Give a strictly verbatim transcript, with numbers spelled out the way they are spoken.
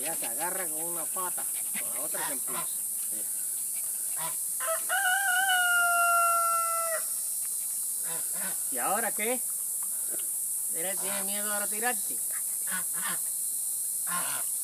Ella se agarra con una pata, con la otra se empuja. ¿Y ahora qué? ¿Tiene miedo ahora a tirarte?